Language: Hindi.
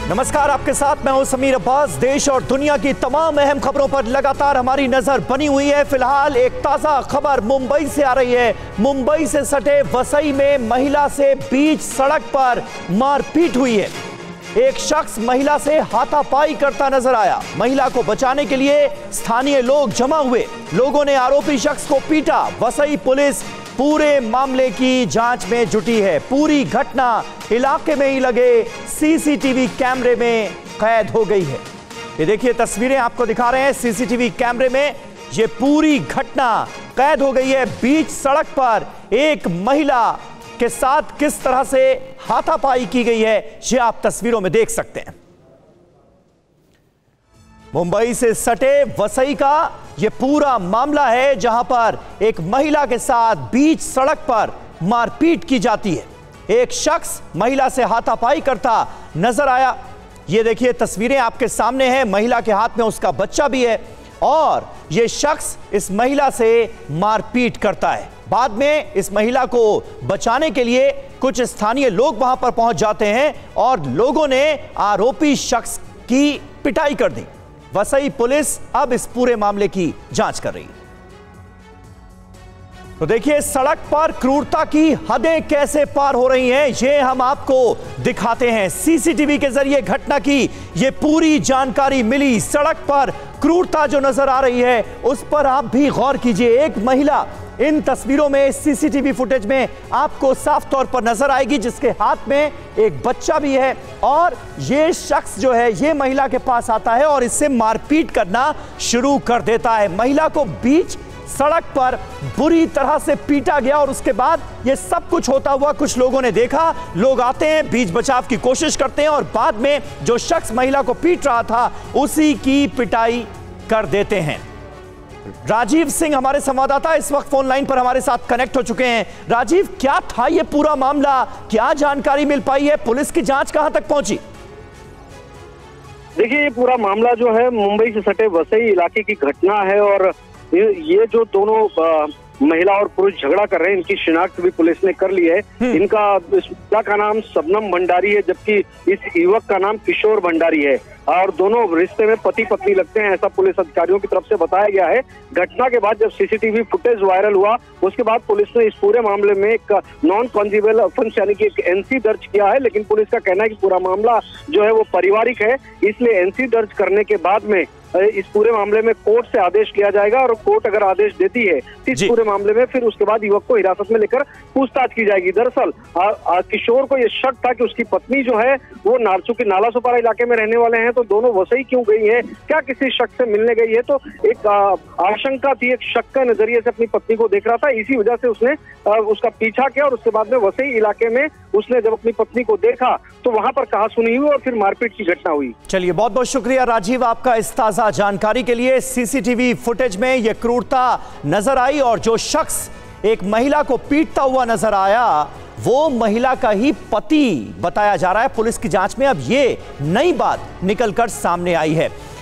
नमस्कार, आपके साथ मैं हूं समीर अब्बास। देश और दुनिया की तमाम अहम खबरों पर लगातार हमारी नजर बनी हुई है। फिलहाल एक ताजा खबर मुंबई से आ रही है। मुंबई से सटे वसई में महिला से बीच सड़क पर मारपीट हुई है। एक शख्स महिला से हाथापाई करता नजर आया। महिला को बचाने के लिए स्थानीय लोग जमा हुए। लोगों ने आरोपी शख्स को पीटा। वसई पुलिस पूरे मामले की जांच में जुटी है। पूरी घटना इलाके में ही लगे सीसीटीवी कैमरे में कैद हो गई है। ये देखिए तस्वीरें आपको दिखा रहे हैं सीसीटीवी कैमरे में। ये पूरी घटना कैद हो गई है। बीच सड़क पर एक महिला के साथ किस तरह से हाथापाई की गई है, ये आप तस्वीरों में देख सकते हैं। मुंबई से सटे वसई का यह पूरा मामला है, जहां पर एक महिला के साथ बीच सड़क पर मारपीट की जाती है। एक शख्स महिला से हाथापाई करता नजर आया। यह देखिए तस्वीरें आपके सामने हैं। महिला के हाथ में उसका बच्चा भी है और यह शख्स इस महिला से मारपीट करता है। बाद में इस महिला को बचाने के लिए कुछ स्थानीय लोग वहां पर पहुंच जाते हैं और लोगों ने आरोपी शख्स की पिटाई कर दी। वसई पुलिस अब इस पूरे मामले की जांच कर रही है। तो देखिए सड़क पर क्रूरता की हदें कैसे पार हो रही हैं, ये हम आपको दिखाते हैं। सीसीटीवी के जरिए घटना की ये पूरी जानकारी मिली। सड़क पर क्रूरता जो नजर आ रही है उस पर आप भी गौर कीजिए। एक महिला इन तस्वीरों में, सीसीटीवी फुटेज में आपको साफ तौर पर नजर आएगी, जिसके हाथ में एक बच्चा भी है और ये शख्स जो है ये महिला के पास आता है और इससे मारपीट करना शुरू कर देता है। महिला को बीच सड़क पर बुरी तरह से पीटा गया और उसके बाद ये सब कुछ होता हुआ कुछ लोगों ने देखा। लोग आते हैं, बीच बचाव की कोशिश करते हैं और बाद में जो शख्स महिला को पीट रहा था उसी की पिटाई कर देते हैं। राजीव सिंह हमारे संवाददाता इस वक्त फोन लाइन पर हमारे साथ कनेक्ट हो चुके हैं। राजीव, क्या था ये पूरा मामला, क्या जानकारी मिल पाई है, पुलिस की जांच कहां तक पहुंची? देखिए ये पूरा मामला जो है मुंबई से सटे वसई इलाके की घटना है और ये जो दोनों महिला और पुरुष झगड़ा कर रहे हैं इनकी शिनाख्त भी पुलिस ने कर ली है। इनका इस महिला का नाम शबनम भंडारी है जबकि इस युवक का नाम किशोर भंडारी है और दोनों रिश्ते में पति पत्नी लगते हैं, ऐसा पुलिस अधिकारियों की तरफ से बताया गया है। घटना के बाद जब सीसीटीवी फुटेज वायरल हुआ उसके बाद पुलिस ने इस पूरे मामले में एक नॉन फंजिबल ऑफेंस यानी कि एक एनसी दर्ज किया है, लेकिन पुलिस का कहना है कि पूरा मामला जो है वो पारिवारिक है, इसलिए एनसी दर्ज करने के बाद में इस पूरे मामले में कोर्ट से आदेश लिया जाएगा और कोर्ट अगर आदेश देती है इस पूरे मामले में फिर उसके बाद युवक को हिरासत में लेकर पूछताछ की जाएगी। दरअसल किशोर को यह शक था कि उसकी पत्नी जो है वो चूंकि नाला सुपारा इलाके में रहने वाले हैं तो दोनों वसई क्यों गई है, क्या किसी शख्स से मिलने गई है, तो एक आशंका थी, एक शक के नजरिए से अपनी पत्नी को देख रहा था। इसी वजह से उसने उसका पीछा किया और उसके बाद में वसई इलाके में उसने जब अपनी पत्नी को देखा तो वहां पर कहासुनी हुई और फिर मारपीट की घटना हुई। चलिए, बहुत बहुत शुक्रिया राजीव आपका इस ताजा जानकारी के लिए। सीसीटीवी फुटेज में यह क्रूरता नजर आई और जो शख्स एक महिला को पीटता हुआ नजर आया वो महिला का ही पति बताया जा रहा है। पुलिस की जांच में अब ये नई बात निकलकर सामने आई है।